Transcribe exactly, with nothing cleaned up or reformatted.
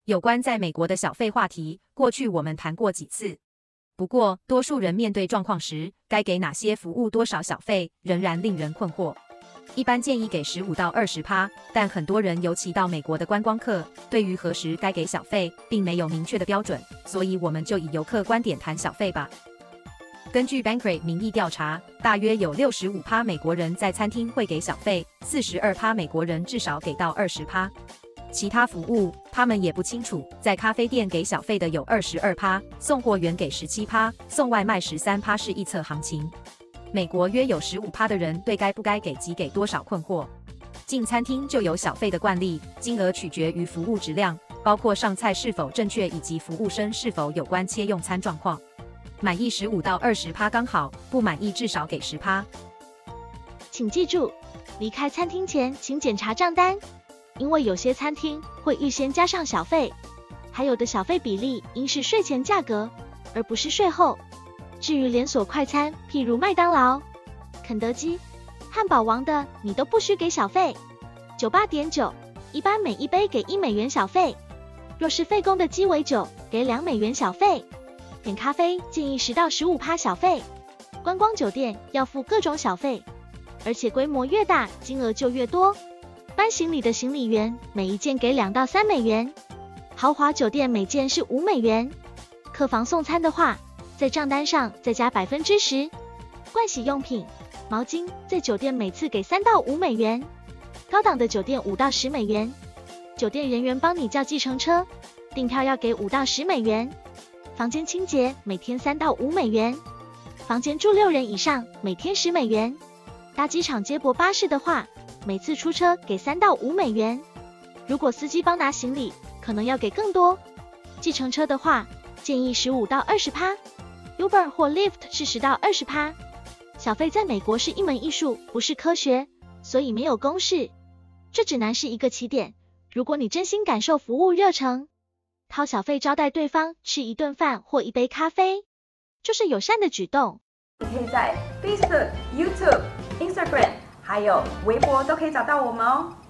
有关在美国的小费话题，过去我们谈过几次。不过，多数人面对状况时，该给哪些服务多少小费，仍然令人困惑。一般建议给 百分之十五到百分之二十， 但很多人，尤其到美国的观光客，对于何时该给小费，并没有明确的标准，所以我们就以游客观点谈小费吧。根据 Bankrate 民意调查，大约有 百分之六十五 美国人在餐厅会给小费 ，百分之四十二 美国人至少给到 百分之二十。其他服务，他们也不清楚。在咖啡店给小费的有 百分之二十二， 送货员给 百分之十七， 送外卖 百分之十三 是预测行情。美国约有 百分之十五 的人对该不该给及给多少困惑。进餐厅就有小费的惯例，金额取决于服务质量，包括上菜是否正确以及服务生是否有关切用餐状况。满意 百分之十五到百分之二十 刚好，不满意至少给 百分之十。 请记住，离开餐厅前请检查账单，因为有些餐厅会预先加上小费，还有的小费比例应是税前价格，而不是税后。至于连锁快餐，譬如麦当劳、肯德基、汉堡王的，你都不需给小费。九八点九，一般每一杯给一美元小费。若是费工的鸡尾酒，给两美元小费。点咖啡建议十到十五趴小费。观光酒店要付各种小费，而且规模越大，金额就越多。搬行李的行李员每一件给两到三美元。豪华酒店每件是五美元。客房送餐的话，在账单上再加 百分之十。盥洗用品、毛巾在酒店每次给三到五美元，高档的酒店五到十美元。酒店人员帮你叫计程车，订票要给五到十美元。房间清洁每天三到五美元。房间住六人以上每天十美元。搭机场接驳巴士的话，每次出车给三到五美元。如果司机帮拿行李，可能要给更多。计程车的话，建议十五到二十趴。Uber 或 Lyft 是十到二十趴。小费在美国是一门艺术，不是科学，所以没有公式。这只能是一个起点。如果你真心感受服务热忱，掏小费招待对方吃一顿饭或一杯咖啡，就是友善的举动。 你可以在 Facebook、YouTube、Instagram 还有微博都可以找到我们哦。